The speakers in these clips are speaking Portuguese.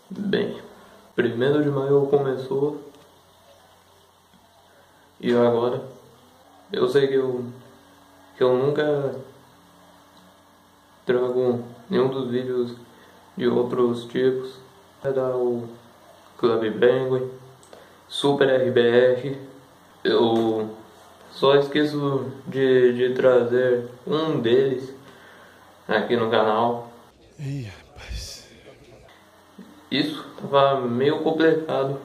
Bem, 1º de maio começou e agora eu sei que eu nunca trago nenhum dos vídeos de outros tipos. Era o Club Penguin, Super RBR. Eu só esqueço de trazer um deles aqui no canal. Ih, rapaz. Isso tava meio complicado,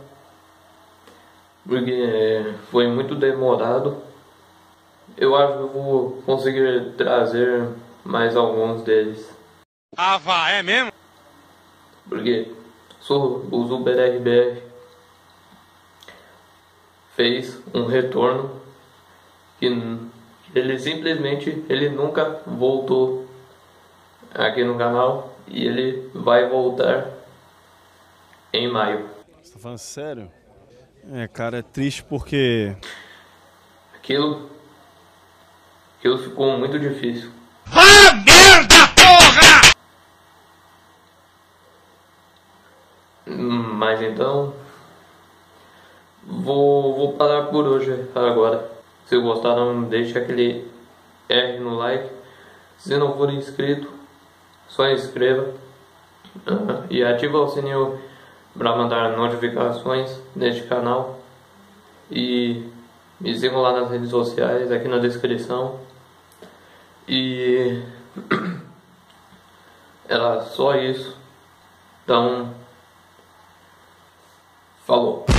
porque foi muito demorado. Eu acho que eu vou conseguir trazer mais alguns deles. Ah, vá, é mesmo? Porque o Super RBR fez um retorno que ele nunca voltou aqui no canal e ele vai voltar em maio. Você tá falando sério? É, cara, é triste porque... Aquilo ficou muito difícil. Ah, merda, porra! Mas então vou parar por hoje agora. Se gostaram, deixe aquele R no like. Se não for inscrito, só inscreva e ativa o sininho para mandar notificações neste canal. E me sigam lá nas redes sociais, aqui na descrição. E era só isso. Então, falou.